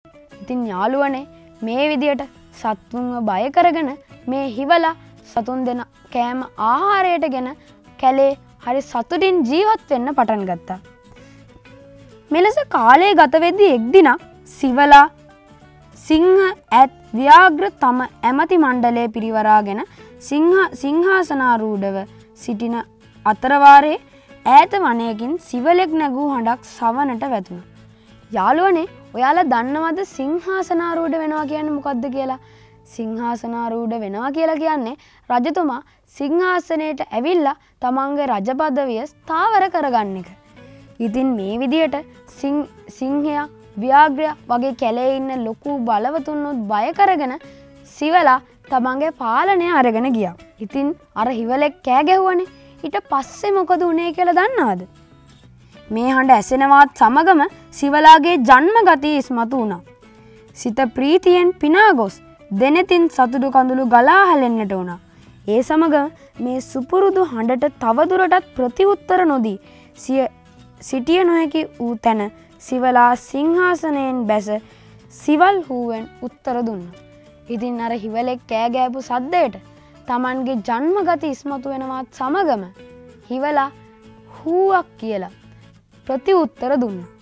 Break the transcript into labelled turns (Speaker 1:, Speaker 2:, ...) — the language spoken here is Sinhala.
Speaker 1: ඉතින් යාළුවනේ මේ විදියට සතුන්ව බය කරගෙන මේ හිවලා සතුන් දෙන කෑම ආහාරයටගෙන කැලේ හරි සතුටින් ජීවත් වෙන්න පටන් ගත්තා. මෙලෙස කාලය ගත වෙද්දී එක් දිනක් සිවලා සිංහ ඇත් ව්‍යාග්‍ර තම ඇමති මණ්ඩලය පිරිවරාගෙන සිංහාසනාරූಢව සිටින අතරවාරයේ ඈත වනයකින් සිවලෙක් නැගූ හඬක් සවනට වැදුණා. යාළුවනේ ඔයාලා දන්නවද සිංහාසනාරූඪ වෙනවා කියන්නේ මොකක්ද කියලා? සිංහාසනාරූඪ වෙනවා කියලා කියන්නේ රජතුමා සිංහාසනයට ඇවිල්ලා තමන්ගේ රජ පදවිය ස්ථාවර කරගන්න එක. ඉතින් මේ විදියට සිංහයා ව්‍යාග්‍රයා වගේ කැලේ ඉන්න ලොකු බලවතුන්වත් බය කරගෙන සිවලා තමන්ගේ පාලනය අරගෙන ගියා. ඉතින් අර හිවලෙක් කෑ ගැහුවනේ. ඊට පස්සේ මොකද උනේ කියලා දන්නවද? මේ හඬ ඇසෙනවත් සමගම සිවලාගේ ජන්ම ගතිය ඉස්මතු වුණා. සිත ප්‍රීතියෙන් පිනා ගොස් දෙනෙතින් සතුටු කඳුළු ගලා හැලෙන්නට වුණා. ඒ සමගම මේ සුපුරුදු හඬට තවදුරටත් ප්‍රතිඋත්තර නොදී සිටිය නොහැකි වූ තැන සිවලා සිංහාසනයෙන් බැස සිවල් හුවෙන් උත්තර දුන්නා. ඉතින් අර හිවලෙක් කෑ ගෑපු සද්දයට තමන්ගේ ජන්ම ගති ඉස්මතු වෙනවත් සමගම හිවලා හූවක් කියලා ප්‍රතිඋත්තර දුන්නා.